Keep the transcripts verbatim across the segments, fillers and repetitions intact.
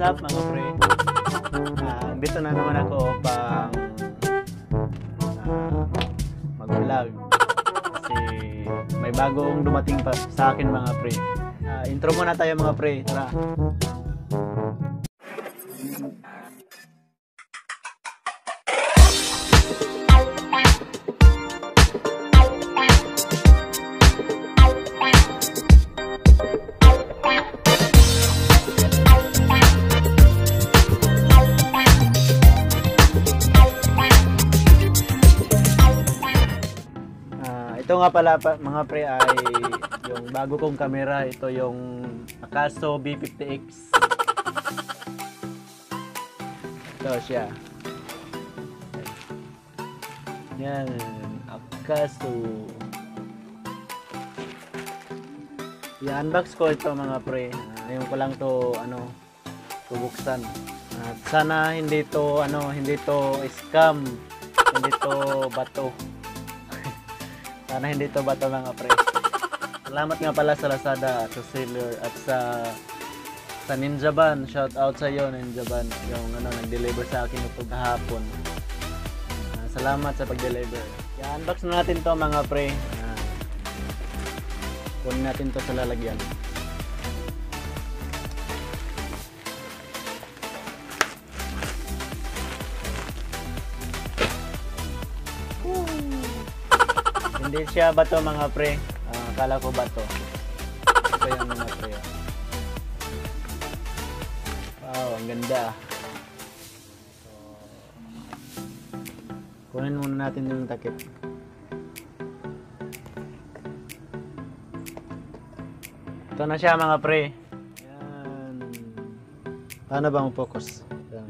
up mga pre? Uh, dito na naman ako upang uh, mag-vlog kasi may bagong dumating pa sa akin mga pre. Uh, intro muna tayo mga pre, tara. Ito nga pala pa, mga pre ay yung bago kong camera. Ito yung Akaso B fifty X. Ito siya. Yan, Akaso. I-unbox ko ito mga pre. Ngayon ko lang to ano bubuksan. At sana hindi to ano hindi to scam, hindi to bato. Sana hindi to bato mga pre. Salamat nga pala sa Lazada at sa Seller at sa sa Ninja Van. Shout out sa iyo Ninja Van. Yung ano nag-deliver sa akin ito kahapon. Uh, salamat sa pag-deliver. I-unbox na natin to mga pre. Uh, kunin natin to sa lalagyan. Hindi siya bato mga pre. Uh, akala ko bato. Ito yung mga pre. Wow, ang ganda. So, kunin muna natin yung takip. Ito na siya mga pre. Yan. Paano ba ang focus? Yan.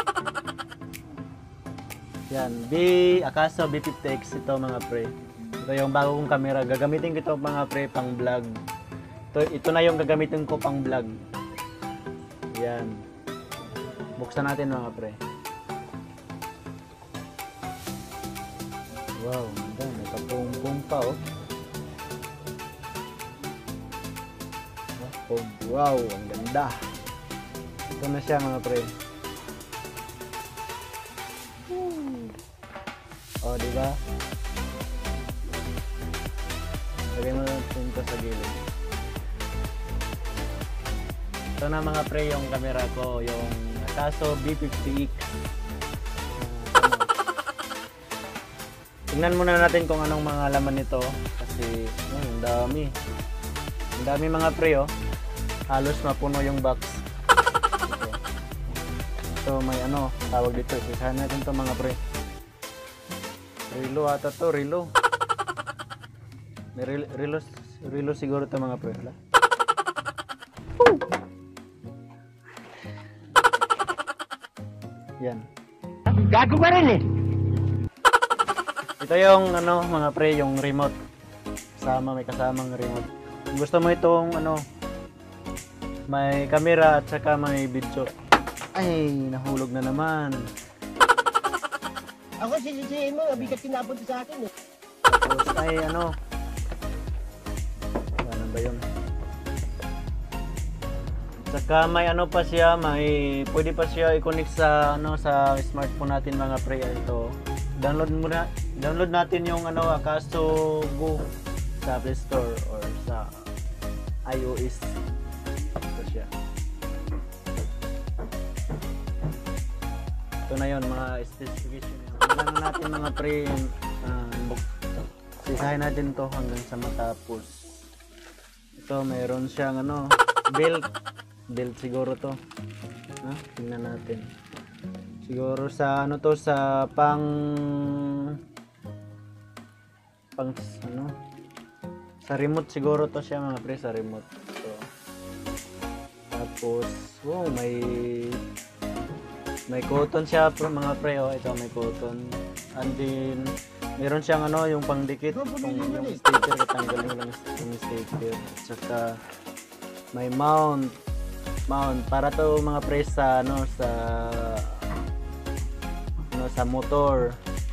Yan. B, Akaso B fifty X ito mga pre. Ito yung bago kong camera. Gagamitin ko ito mga pre pang vlog. Ito, ito na yung gagamitin ko pang vlog. Yan. Buksan natin mga pre. Wow, ganda. May kapung-pung pa oh. Wow, ang ganda. Ito na siya mga pre. Oh, diba? Lagay mo natin ito sa gilid. Ito na mga pre yung camera ko, yung Akaso B fifty X. Uh, tingnan muna natin kung anong mga laman nito kasi yun, ang dami. Ang dami mga pre oh. Halos mapuno yung box. Ito, ito may ano, tawag dito. Isahan natin ito mga pre. Rilo ata to, rilo. May rilo, rilo siguro ito mga pre. Yan. Gago ka rin eh. Ito yung ano mga pre, yung remote. Kasama, may kasamang remote. Kung gusto mo itong ano, may camera at saka may video. Ay, nahulog na naman. Ako sisisihin mo, mabigat kinapon sa akin eh. Tapos ay ano, ano ba yun? Saka may ano pa siya, may pwede pa siya i-connect sa ano sa smartphone natin mga pre. Ito. Download muna, download natin yung ano Akaso Go sa Play Store or sa iOS. Ito siya. Ito na yun mga specification. Ano na natin mga pre, uh, sisahin natin to hanggang sa matapos. Ito mayroon siyang ano, belt. Belt siguro to. Ha? Tingnan natin. Siguro sa ano to, sa pang pang ano, sa remote siguro to siya mga pre, sa remote. So, tapos wow, may may cotton siya mga pre. Oh, ito may cotton. And then meron siyang ano, yung pangdikit, yung, yung sticker, katanggalin lang yung sticker. At saka may mount. Mount para to mga pre sa ano sa ano sa motor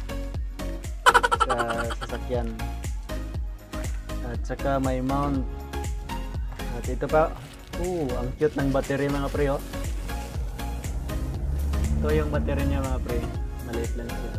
sa sasakyan. At saka may mount. At ito pa, oh, ang cute ng battery mga pre oh. Ito yung battery niya mga pre. Maliit lang siya.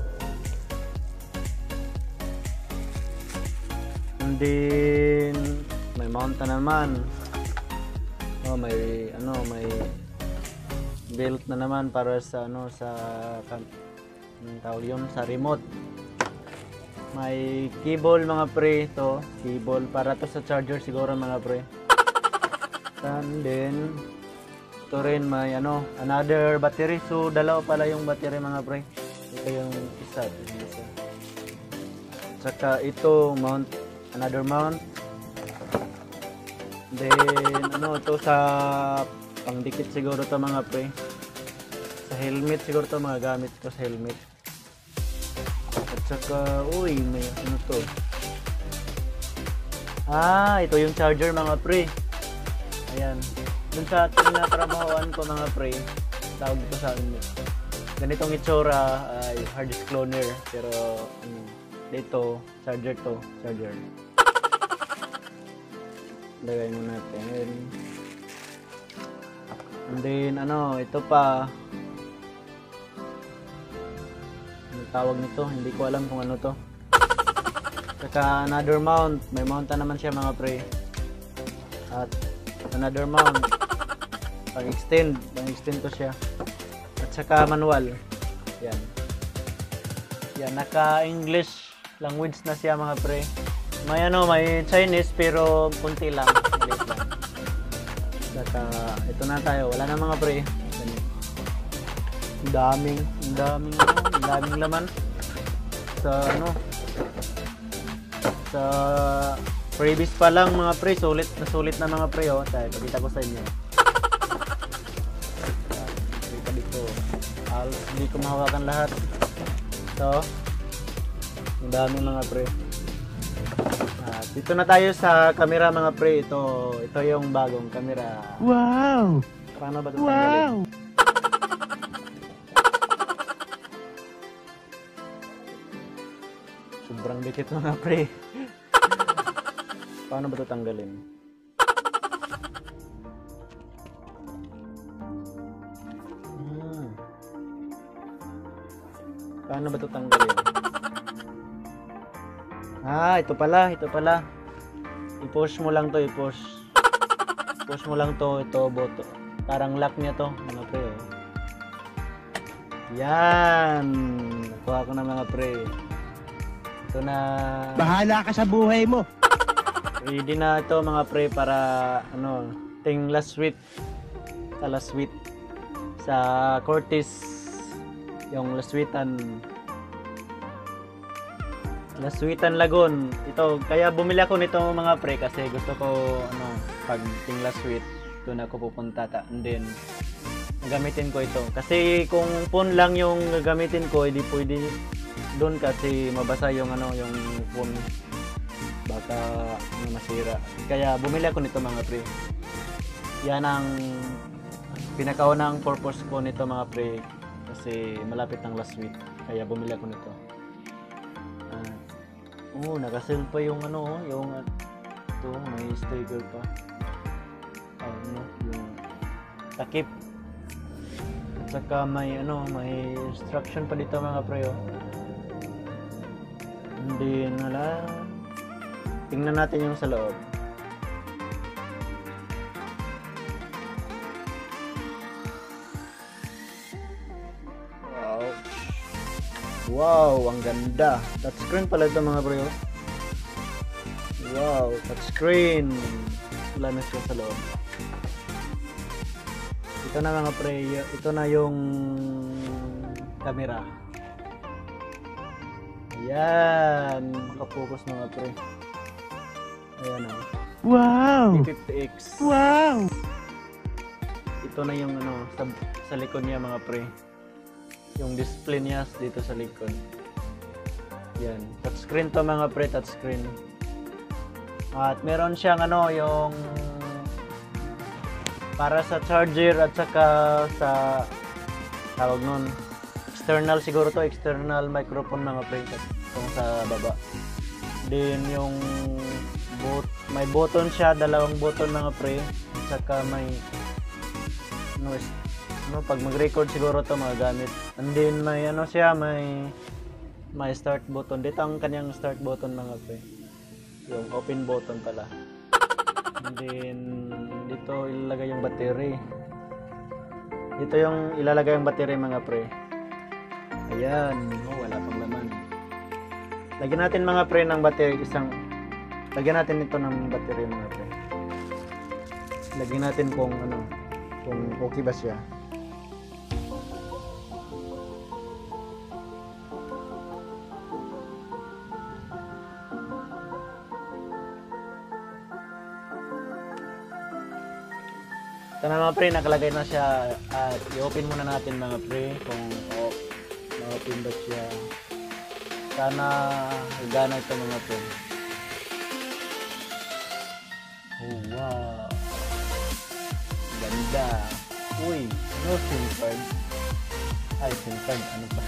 And then may mount na naman. Oh, may ano, may belt na naman para sa ano sa anong tawag yun, sa remote. May cable mga pre, to cable para to sa charger siguro mga pre. And then ito rin may ano, another battery. So dalawa pala yung battery mga pre. Ito yung isa, ito yung isa. Saka ito mount, another mount. Then ano, ito sa pangdikit siguro to mga pre. Sa helmet siguro to, mga gamit ko sa helmet. At saka, uy, may ano to. Ah, ito yung charger mga pre. Ayan. Dun sa tinatrabahoan ko mga pre, tawag dito sa akin. Ganitong itsura ay uh, hard disk cloner. Pero, um, dito, charger to. Charger. Lagay mo natin. And then, ano, ito pa. Ano tawag nito? Hindi ko alam kung ano to. Saka another mount. May mount na naman siya mga pre. At another mount. Pang-extend. Pang-extend ko siya. At saka manual. Yan. Yan. Naka-English language na siya mga pre. May ano, may Chinese pero kunti lang. Maliit lang. Saka ito na tayo. Wala na mga pre. Ang daming, ang daming ano, ang daming laman sa ano, sa previous pa lang mga pre, sulit na sulit na mga pre. Oh, tayo, pakita ko sa inyo. Pakita dito. Al, hindi ko mahawakan lahat. So, ang daming mga pre. At dito na tayo sa camera mga pre. Ito, ito yung bagong camera. Wow! Paano ba ito? Wow! Sobrang dikit mga pre. Paano ba ito tanggalin? Hmm. Paano ba ito tanggalin? Ah, ito pala, ito pala. I-push mo lang to, i-push. Push mo lang to, ito boto. Parang lock niya to, mga pre. Oh. Yan. Nakuha ko na mga pre. Ito na. Bahala ka sa buhay mo. Ready na ito mga pre para ano, ting last sweet. Sa last sweet. Sa Curtis. Yung last sweetan. Last sweetan Lagoon. Ito, kaya bumili ako nito mga pre kasi gusto ko ano, pag ting last sweet, doon ako pupunta ta. And then gagamitin ko ito. Kasi kung phone lang yung gagamitin ko, hindi pwede doon kasi mabasa yung ano, yung phone, baka ano, masira. Kaya bumili ako nito mga pre. Yan ang pinakaunang purpose ko nito mga pre, kasi malapit ng last week. Kaya bumili ako nito. Uh, oh, naka-sale pa yung ano, yung ito, may sticker pa. Ano, yung takip. At saka may ano, may instruction pa dito mga pre. Oh. Hindi nala. Tingnan natin yung sa loob. Wow. Wow, ang ganda. Touchscreen pala ito mga bro. Wow, touchscreen. Wala na siya sa loob. Ito na mga pre, ito na yung camera. Ayan, makapokus mga pre. Ayan o. Wow! P fifty X. Wow! Ito na yung ano, sa, sa likod niya mga pre. Yung display niya dito sa likod. Yan. Touchscreen to mga pre, touchscreen. At meron siyang ano, yung para sa charger at saka sa tawag nun, external siguro to, external microphone mga pre, itong sa baba. Then yung bot, may button siya, dalawang button mga pre, at saka may noise, ano, pag mag-record siguro to magagamit. And then may ano siya, may may start button. Dito ang kanyang start button mga pre. Yung open button pala. And then dito ilalagay yung battery. Dito yung ilalagay yung battery mga pre. Ayan, oh, wala pang laman. Lagyan natin mga pre ng battery isang lagyan natin ito ng battery mga pre. Lagyan natin kung ano, kung okay ba siya. Ito na mga pre, nakalagay na siya at i-open muna natin mga pre kung oh, ma-open ba siya. Sana gana ito mga pre. Oh wow, ganda. Uy, no SIM card. Ay, SIM card, ano pa?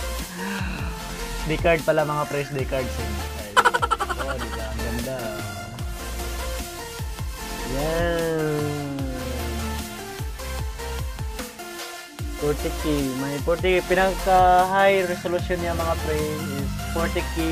S D card pala mga pre, S D card SIM card. Oh, diba? Ang ganda. Yan. forty K, may forty K, pinaka high resolution niya mga pre is forty K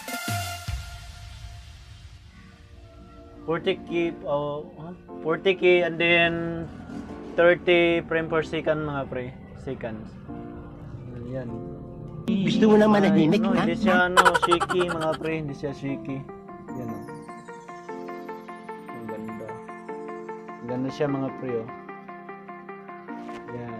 forty K oh, forty K and then thirty frame per second mga pre, seconds. Yan. Gusto mo na manahimik, Ay, no, ha? hindi siya ano, shaky mga pre, hindi siya shaky. Yan oh. Ang ganda. Ang ganda siya mga pre oh. Yan.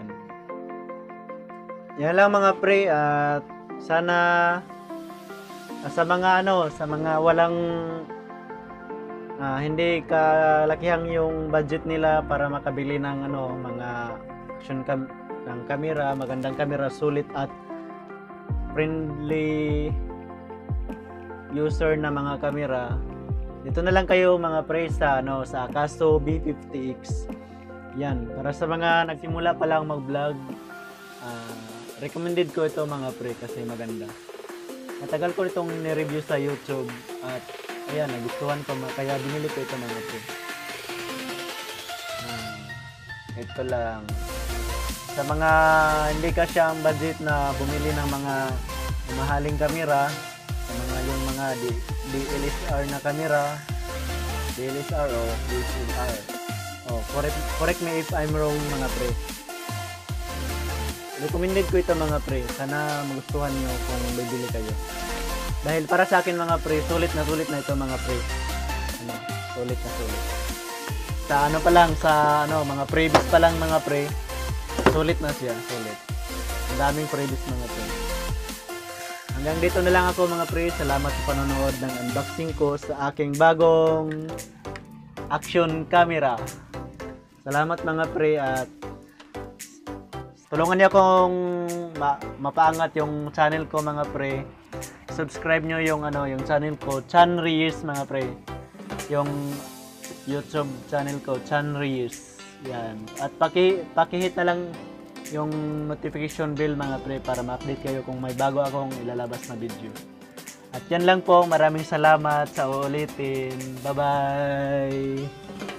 Yan lang mga pre at sana uh, sa mga ano, sa mga walang uh, hindi kalakihang yung budget nila para makabili ng ano, mga action cam ng camera, magandang camera, sulit at friendly user na mga camera. Dito na lang kayo mga pre sa ano, sa Akaso B fifty X. Yan, para sa mga nagsimula pa lang mag-vlog. Uh, recommended ko ito mga pre kasi maganda. Matagal ko itong ni-review sa YouTube at ayan, nagustuhan ko kaya binili ko ito mga pre. Hmm, ito lang. Sa mga hindi ka siyang budget na bumili ng mga mahaling kamera, sa mga yung mga D S L R na kamera, D S L R o D S L R. Oh, correct, correct me if I'm wrong mga pre. Recommended ko ito mga pre. Sana magustuhan nyo kung bibili kayo. Dahil para sa akin mga pre, sulit na sulit na ito mga pre. Ano, sulit na sulit. Sa ano pa lang, sa ano, mga previous pa lang mga pre, sulit na siya, sulit. Ang daming previous mga pre. Hanggang dito na lang ako mga pre. Salamat sa panonood ng unboxing ko sa aking bagong action camera. Salamat mga pre at tulungan niyo akong ma mapaangat yung channel ko mga pre. Subscribe niyo yung ano, yung channel ko, Chan Reyes mga pre. Yung YouTube channel ko, Chan Reyes. Yan. At paki paki-hit na lang yung notification bell mga pre para ma-update kayo kung may bago akong ilalabas na video. At yan lang po, maraming salamat sa uulitin. Bye-bye.